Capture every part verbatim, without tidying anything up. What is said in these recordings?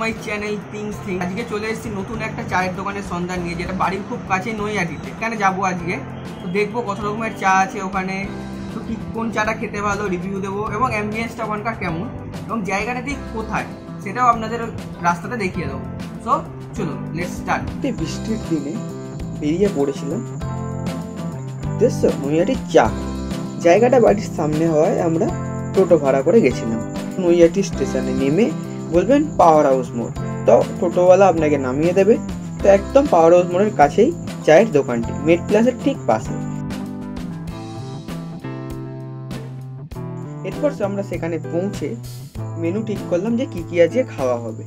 My channel things thing. আজকে চলে এসেছি নতুন একটা চায়ের দোকানের সন্ধান নিয়ে, যেটা বাড়ির খুব কাছে নৈহাটিতে। এখানে যাবো আজকে, তো দেখবো কত রকমের চা আছে ওখানে, তো কি কোন চাটা খেতে ভালো রিভিউ দেবো, এবং অ্যাম্বিয়েন্সটা ওখানকার কেমন এবং জায়গাটা ঠিক কোথায় সেটাও আপনাদের রাস্তাতে দেখিয়ে দেবো। সো চলুন লেটস স্টার্ট। বৃষ্টির দিনে বেরিয়ে পড়েছিলাম দেখছো নৈহাটির চা। জায়গাটা বাড়ির সামনে হওয়ায় আমরা টোটো ভাড়া করে গেছিলাম। নৈহাটি স্টেশনে নেমে বলবেন পাওয়ার হাউস মোড়, তো টোটোওয়ালা আপনাকে নামিয়ে দেবে। তো একদম পাওয়ার হাউস মোড়ের কাছেই চায়ের দোকানটি, মেড প্লাসের ঠিক পাশে। এরপর আমরা সেখানে পৌঁছে মেনু ঠিক করলাম যে কি কি আজকে খাওয়া হবে।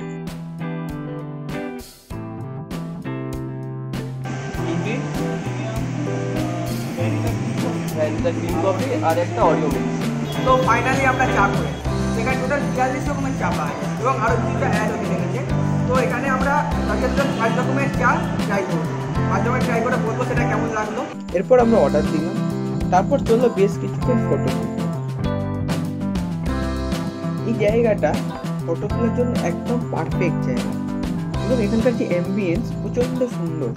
আর একটা অডিও মিক্স। তো ফাইনালি আমরা চা করে সেখানে টোটাল বিয়াল্লিশ রকমের চা পাই এবং আরও দুটা অ্যাড হতে লেগেছে। তো এখানে আমরা তাকে পাঁচ রকমের চা ট্রাই করবো, পাঁচ রকমের ট্রাই করে বলবো সেটা কেমন লাগলো। এরপর আমরা অর্ডার দিলাম, তারপর চললো বেশ কিছুক্ষণ ফটো। এই জায়গাটা ফটো তোলার জন্য একদম পারফেক্ট জায়গা এবং এখানকার যে অ্যাম্বিয়েন্স প্রচণ্ড সুন্দর।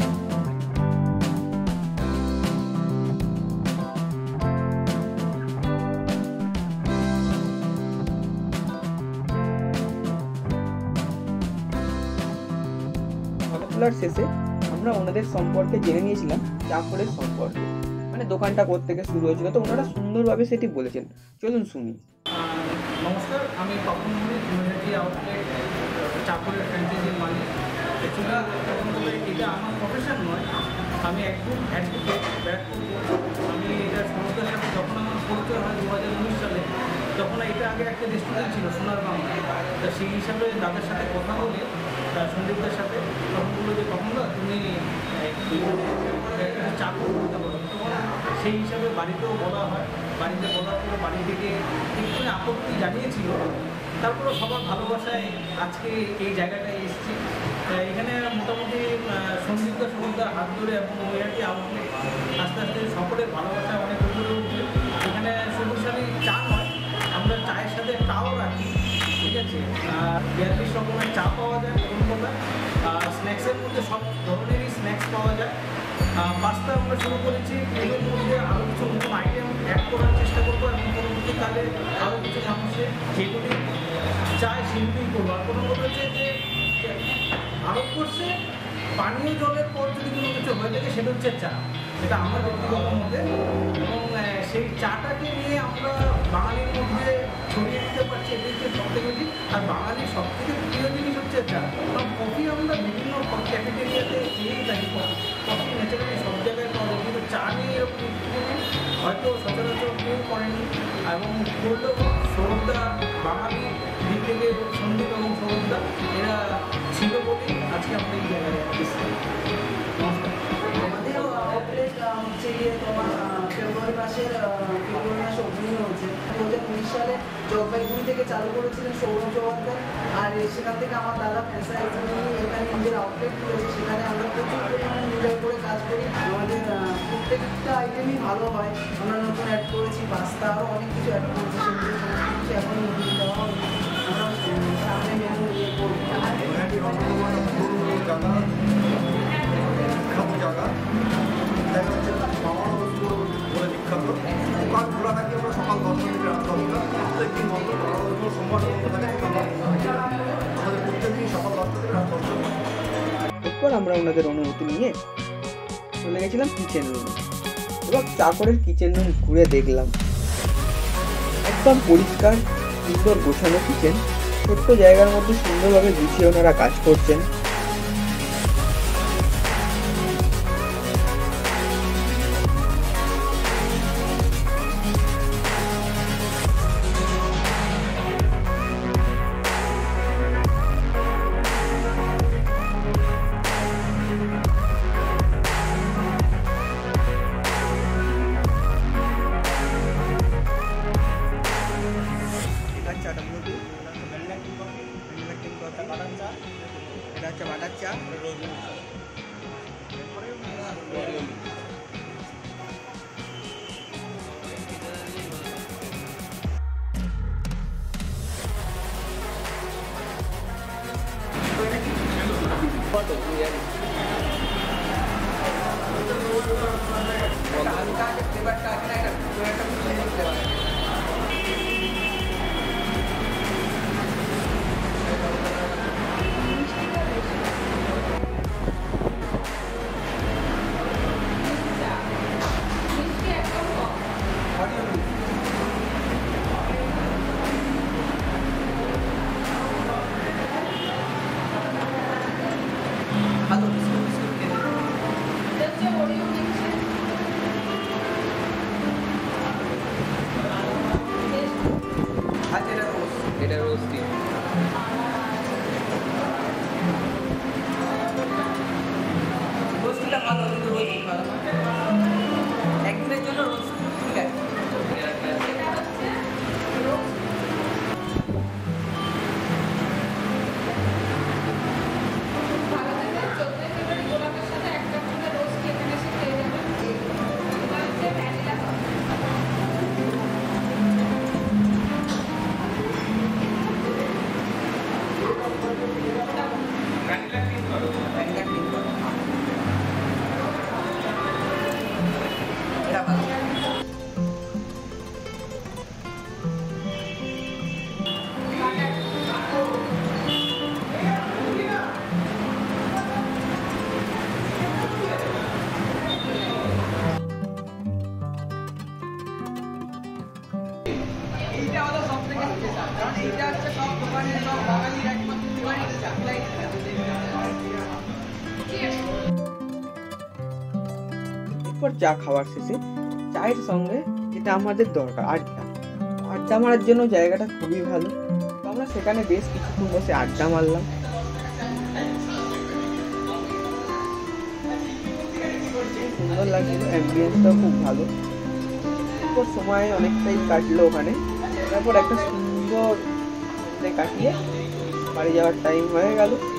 ফটো তোলার শেষে আমরা ওনাদের সম্পর্কে জেনে নিয়েছিলাম, চাকরের সম্পর্কে, মানে দোকানটা কোথা থেকে শুরু হয়েছিল। তো ওনারা সুন্দরভাবে সেটি বলেছেন, চলুন শুনি। নমস্কার, আমি তপন মল্লিক, নৈহাটি আউটলেট চাকরের ফ্র্যাঞ্চাইজির মালিক। অ্যাকচুয়ালি এটা আমার প্রফেশন নয়, আমি একদম অ্যাডভোকেট ব্যাক করবো। আমি এটা সংস্থার সাথে যখন আমার পরিচয় হয় দু হাজার উনিশ সালে, তখন এটা আগে একটা রেস্টুরেন্ট ছিল সোনার বাংলা। তা সেই হিসাবে তাদের সাথে কথা বলে সন্দীপদের সাথে তখন বললো যে তখন না তুমি একটা চাকর করতে পারো। সেই হিসাবে বাড়িতেও বলা হয়, বাড়িতে বলার পরে বাড়ি থেকে একটু আপত্তি জানিয়েছিল। তারপরে সবার ভালোবাসায় আজকে এই জায়গাটায় এসেছি। এখানে মোটামুটি সন্দীপদা সমুদ্রের হাত ধরে এবং নৈহাটি আউটলেট আস্তে আস্তে সকলের ভালোবাসায় অনেক উপরে উঠবে। এখানে শুধুশালি চা নয়, আমরা চায়ের সাথে টাও রাখি, ঠিক আছে। বিয়াল্লিশ রকমের চা পাওয়া যায় কলকাতায়। স্ন্যাক্সের মধ্যে সব ধরনেরই স্ন্যাক্স পাওয়া যায়। পাস্তা আমরা শুরু করেছি, এর মধ্যে আরও কিছু নতুন আইটেম অ্যাড করার চেষ্টা করবো এবং পরবর্তীকালে আরও কিছু মানুষে যেগুলি চায় সেগুলোই করবো। আর কোনো কথা হচ্ছে যে ভারতবর্ষে পানীয় জলের পর যদি কোনো কিছু হয়ে থাকে সেটা হচ্ছে চা, এটা আমার ব্যক্তিগত মতে। এবং সেই চাটাকে নিয়ে আমরা বাঙালির মধ্যে ছড়িয়ে দিতে পারছি, এটি হচ্ছে সব থেকে বেশি। আর বাঙালির সব থেকে প্রিয় জিনিস হচ্ছে চা। কারণ কফি আমরা বিভিন্ন ক্যাফেটেরিয়াতে খেয়েই থাকি, কফি ন্যাচারালি সব জায়গায় পাওয়া যায়, কিন্তু চা নিয়ে এরকম হয়তো সচরাচর কেউ করেনি। এবং করলেও সৌরভদা বাঙালি দিক থেকে সন্দীপ এবং সৌরভদা এরা ছিল বলেই আজকে আমরা এই জায়গায় এসেছি। নমস্কার। আমাদের আউটলেট হচ্ছে গিয়ে তোমার ফেব্রুয়ারি মাসের ফেব্রুয়ারি মাসে ওপেনিং হচ্ছে। দু হাজার উনিশ সালে জলপাইগুড়ি থেকে চালু করেছিলেন সৌরভ চৌহান, আর সেখান থেকে আমার দাদা ফ্র্যাঞ্চাইজি নিয়ে এখানে নিজের আউটলেট খুলেছে। সেখানে আমরা প্রচুর পরিমাণে নিজের করে কাজ করি, আমাদের প্রত্যেকটা আইটেমই ভালো হয়। আমরা নতুন অ্যাড করেছি পাস্তা, আরও অনেক কিছু অ্যাড করেছি, সেগুলো সমস্ত কিছু এখন নতুন দেওয়া হবে। আমরা সামনে মেনু ইয়ে করবো। এরপর আমরা ওনাদের অনুমতি নিয়ে চলে গেছিলাম কিচেন রুমে এবং চাকরের কিচেন রুম ঘুরে দেখলাম। একদম পরিষ্কার সুন্দর গোছানো কিচেন, ছোট্ট জায়গার মধ্যে সুন্দরভাবে গুছিয়ে ওনারা কাজ করছেন। কারণ এটা হচ্ছে সব দোকানে সব বাঙালির একমাত্র দোকানে চা। এরপর চা খাওয়ার শেষে চায়ের সঙ্গে যেটা আমাদের দরকার আড্ডা আড্ডা মারার জন্য জায়গাটা খুবই ভালো। তো আমরা সেখানে বেশ কিছুক্ষণ বসে আড্ডা মারলাম। সুন্দর লাগছিল, অ্যাম্বিয়েন্সটাও খুব ভালো। এরপর সময় অনেকটাই কাটলো ওখানে। তারপর একটা সুন্দর কাটিয়ে বাড়ি যাওয়ার টাইম হয়ে গেল।